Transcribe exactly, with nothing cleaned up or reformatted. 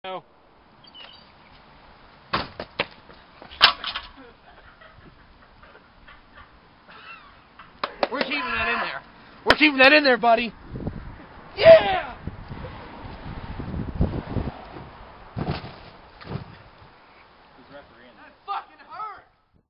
No. We're keeping that in there. We're keeping that in there, buddy. Yeah!